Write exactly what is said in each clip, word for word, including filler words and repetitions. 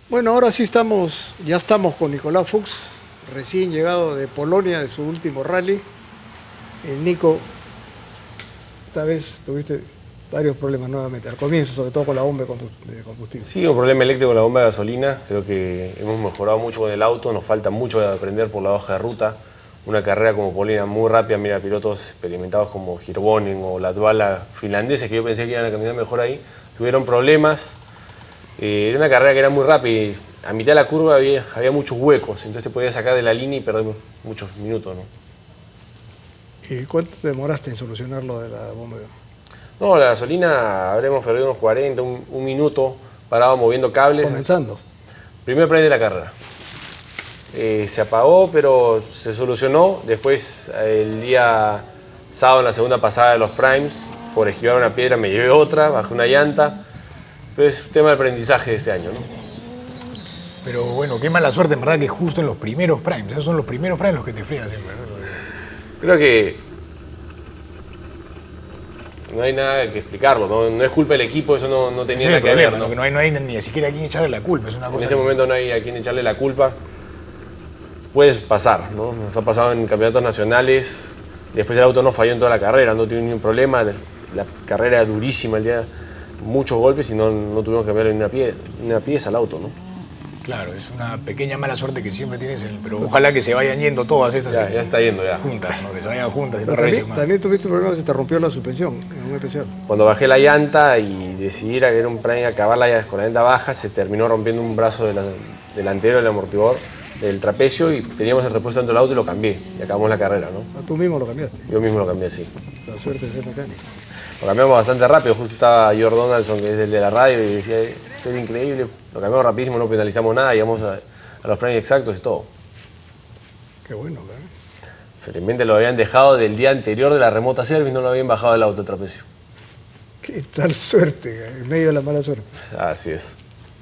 Bueno, ahora sí estamos, ya estamos con Nicolás Fuchs, recién llegado de Polonia, de su último rally. El Nico, esta vez tuviste varios problemas nuevamente, al comienzo, sobre todo con la bomba de combustible. Sí, un problema eléctrico con la bomba de gasolina. Creo que hemos mejorado mucho con el auto, nos falta mucho de aprender por la hoja de ruta. Una carrera como Polonia muy rápida, mira, pilotos experimentados como Hirvonen o Latvala, finlandeses, que yo pensé que iban a caminar mejor ahí, tuvieron problemas. Eh, era una carrera que era muy rápida y a mitad de la curva había, había muchos huecos, entonces te podías sacar de la línea y perder muchos minutos, ¿no? ¿Y cuánto te demoraste en solucionar lo de la bomba? No, la gasolina habremos perdido unos cuarenta, un, un minuto, parado moviendo cables. Comenzando. Primer play de la carrera. Eh, se apagó, pero se solucionó. Después, el día sábado, en la segunda pasada de los primes, por esquivar una piedra me llevé otra, bajé una llanta. Pero es un tema de aprendizaje de este año, ¿no? Pero bueno, qué mala suerte, en verdad, que justo en los primeros primes, esos son los primeros primes los que te friegan siempre, ¿no? Creo que no hay nada que explicarlo, no, no es culpa del equipo, eso no, no tenía Sí, nada que problema, ver, ¿no? ¿no? Que no hay, no hay ni siquiera a quien echarle la culpa, es una cosa. En ese que... momento no hay a quien echarle la culpa. Puede pasar, ¿no? Nos ha pasado en campeonatos nacionales, después el auto no falló en toda la carrera, no tuvo ningún problema, la carrera era durísima el día, muchos golpes y no, no tuvimos que cambiarle ni una, pie, ni una pieza al auto, ¿no? Claro, es una pequeña mala suerte que siempre tienes, el, pero ojalá que se vayan yendo todas estas. Ya, ya está yendo ya. Juntas, ¿no? Que se vayan juntas. Y no también, más. también tuviste un problema que se te rompió la suspensión en un especial. Cuando bajé la llanta y decidí ir a que era un prime acabarla con la llanta baja, se terminó rompiendo un brazo de la, delantero del amortiguador del trapecio y teníamos el repuesto dentro del auto y lo cambié y acabamos la carrera, ¿no? Ah, tú mismo lo cambiaste. Yo mismo lo cambié, sí. La suerte de ser mecánico. Lo cambiamos bastante rápido, justo estaba George Donaldson, que es el de la radio, y decía, esto es increíble, lo cambiamos rapidísimo, no penalizamos nada, llegamos a, a los premios exactos y todo. Qué bueno, ¿verdad? Felizmente lo habían dejado del día anterior de la remota service, no lo habían bajado del auto el trapecio. Qué tal suerte, en medio de la mala suerte. Así es.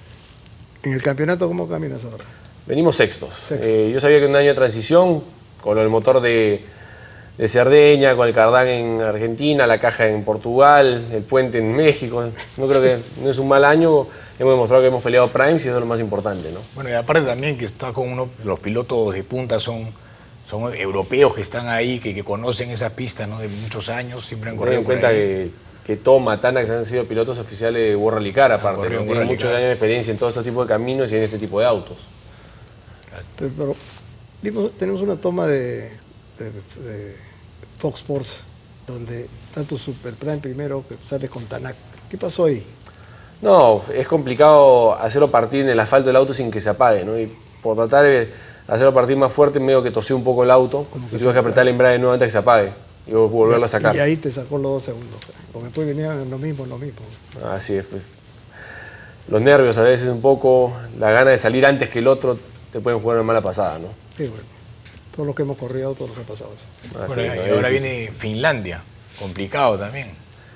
¿En el campeonato cómo caminas ahora? Venimos sextos. Sexto. Eh, yo sabía que en un año de transición, con el motor de, de Cerdeña, con el Cardán en Argentina, la caja en Portugal, el puente en México, no creo que no es un mal año. Hemos demostrado que hemos peleado primes y eso es lo más importante, ¿no? Bueno, y aparte también que está con uno, los pilotos de punta son, son europeos que están ahí, que, que conocen esas pistas, ¿no? De muchos años, siempre han Ten corrido en por cuenta ahí. que, que Tom, Matana, que han sido pilotos oficiales de World Rally Car, aparte, corrido ¿no? en Tienen World Rally muchos Car. años de experiencia en todos estos tipos de caminos y en este tipo de autos. Pero, pero vimos, tenemos una toma de, de, de Fox Sports donde está tu Super Prime primero, que sales con Tanak. ¿Qué pasó ahí? No, es complicado hacerlo partir en el asfalto del auto sin que se apague, ¿no? Y por tratar de hacerlo partir más fuerte, medio que tosió un poco el auto y tuve que apretar el embrague nuevamente que se apague y volverlo a sacar. Y ahí te sacó los dos segundos. Porque después venían lo mismo, lo mismo. Así es, pues. Los nervios a veces un poco, la gana de salir antes que el otro, te pueden jugar una mala pasada, ¿no? Sí, bueno. Todo lo que hemos corrido, todo lo que ha pasado. Así Bueno, es, ¿no? y Es ahora difícil. viene Finlandia, complicado también.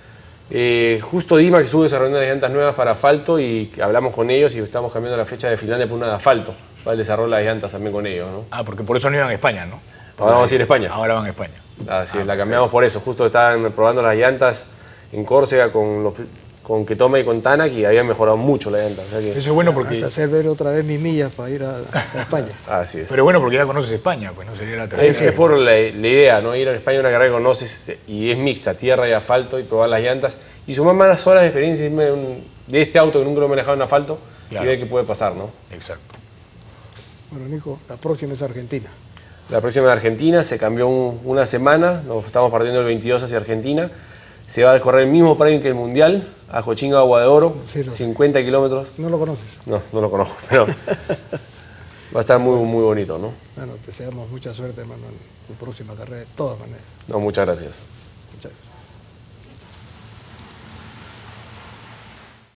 Eh, justo Dima que estuvo desarrollando las llantas nuevas para asfalto y hablamos con ellos y estamos cambiando la fecha de Finlandia por una de asfalto para el desarrollo de las llantas también con ellos, ¿no? Ah, porque por eso no iban a España, ¿no? Ahora vamos a ir a España. Ahora van a España. Así es, la cambiamos por eso. Justo estaban probando las llantas en Córcega con, los, con Ketoma y con Tanak y habían mejorado mucho la llanta. O sea que, Eso es bueno porque... Hasta hacer ver otra vez mis millas para ir a, a España. así es. Pero bueno, porque ya conoces España, pues no sería la tercera. Es, es por la, la idea, ¿no? Ir a España a una carrera que conoces y es mixta, tierra y asfalto y probar las llantas y sumar más horas de experiencia irme de, un- de este auto que nunca lo he manejado en asfalto Claro. y ver qué puede pasar, ¿no? Exacto. Bueno, Nico, la próxima es Argentina. La próxima de Argentina se cambió un- una semana, nos estamos partiendo el veintidós hacia Argentina. Se va a correr el mismo prime que el Mundial, a Jochinga, Agua de Oro, Sí, lo sé. cincuenta kilómetros. ¿No lo conoces? No, no lo conozco, pero va a estar muy, muy bonito, ¿no? Bueno, te deseamos mucha suerte, hermano, en tu próxima carrera, de todas maneras. No, muchas gracias. Muchas gracias.